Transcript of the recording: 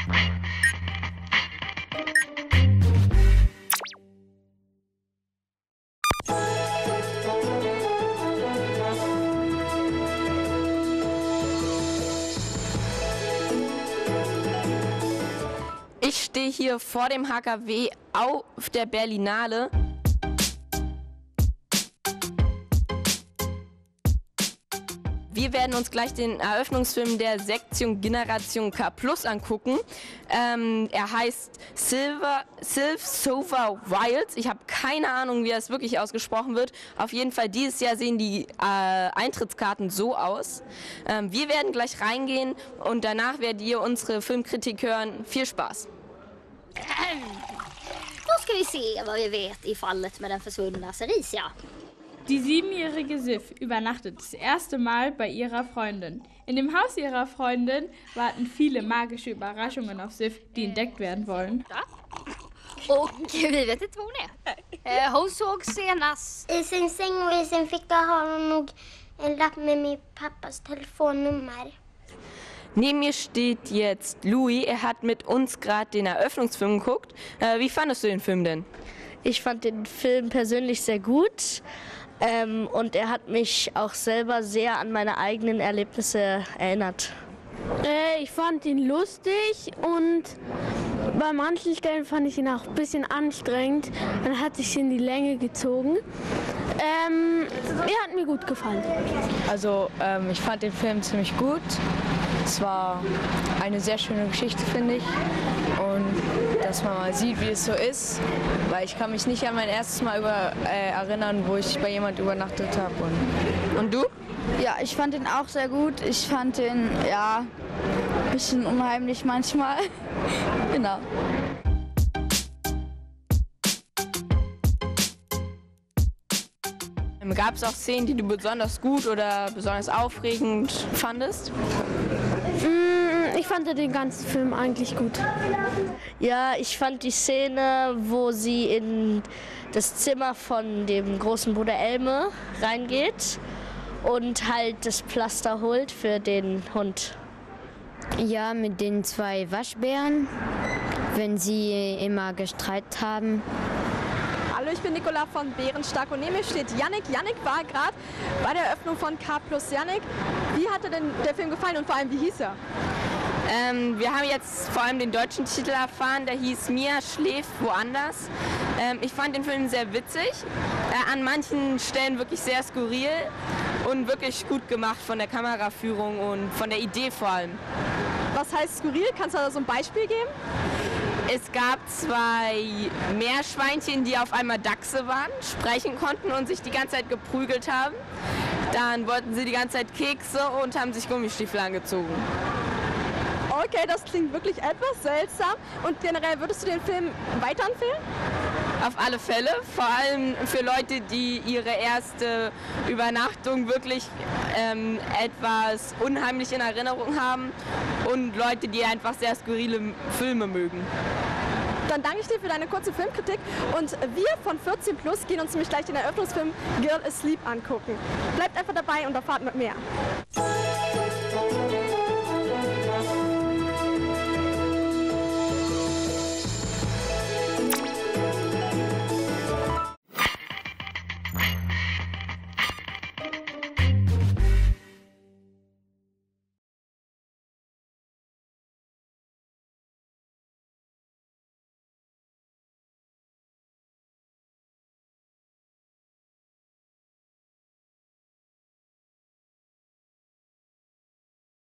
Ich stehe hier vor dem HKW auf der Berlinale. Wir werden uns gleich den Eröffnungsfilm der Sektion Generation K+ angucken. Er heißt Silver Wilds. Ich habe keine Ahnung, wie das wirklich ausgesprochen wird. Auf jeden Fall dieses Jahr sehen die Eintrittskarten so aus. Wir werden gleich reingehen und danach werdet ihr unsere Filmkritik hören. Viel Spaß! Då ska vi se vad vi vet i fallet med den försvunna Sericia. Die 7-jährige Sif übernachtet das erste Mal bei ihrer Freundin. In dem Haus ihrer Freundin warten viele magische Überraschungen auf Sif, die entdeckt werden wollen. Och vi vet inte vad hon är. Hon såg senast... I sin säng och i sin ficka har hon nog en lapp med min pappas telefonnummer. Neben mir steht jetzt Louis. Er hat mit uns gerade den Eröffnungsfilm geguckt. Wie fandest du den Film denn? Ich fand den Film persönlich sehr gut und er hat mich auch selber sehr an meine eigenen Erlebnisse erinnert. Ich fand ihn lustig und bei manchen Stellen fand ich ihn auch ein bisschen anstrengend. Dann hat sich in die Länge gezogen. Er hat mir gut gefallen. Also ich fand den Film ziemlich gut. Es war eine sehr schöne Geschichte, finde ich. Und dass man mal sieht, wie es so ist. Weil ich kann mich nicht an mein erstes Mal erinnern, wo ich bei jemand übernachtet habe. Und du? Ja, ich fand ihn auch sehr gut. Ich fand ihn, ja, ein bisschen unheimlich manchmal. Genau. Gab es auch Szenen, die du besonders gut oder besonders aufregend fandest? Ich fand den ganzen Film eigentlich gut. Ja, ich fand die Szene, wo sie in das Zimmer von dem großen Bruder Elme reingeht und halt das Pflaster holt für den Hund. Ja, mit den 2 Waschbären, wenn sie immer gestritten haben. Hallo, ich bin Nicola von Bärenstark und neben mir steht Yannick. Yannick war gerade bei der Eröffnung von K+. Yannick, wie hat dir denn der Film gefallen und vor allem, wie hieß er? Wir haben jetzt vor allem den deutschen Titel erfahren, der hieß Mia schläft woanders. Ich fand den Film sehr witzig, an manchen Stellen wirklich sehr skurril und wirklich gut gemacht von der Kameraführung und von der Idee vor allem. Was heißt skurril? Kannst du da so ein Beispiel geben? Es gab 2 Meerschweinchen, die auf einmal Dachse waren, sprechen konnten und sich die ganze Zeit geprügelt haben. Dann wollten sie die ganze Zeit Kekse und haben sich Gummistiefel angezogen. Okay, das klingt wirklich etwas seltsam. Und generell, würdest du den Film weiterempfehlen? Auf alle Fälle, vor allem für Leute, die ihre erste Übernachtung wirklich etwas unheimlich in Erinnerung haben und Leute, die einfach sehr skurrile Filme mögen. Dann danke ich dir für deine kurze Filmkritik und wir von 14+ gehen uns nämlich gleich den Eröffnungsfilm Girl Asleep angucken. Bleibt einfach dabei und erfahrt noch mehr.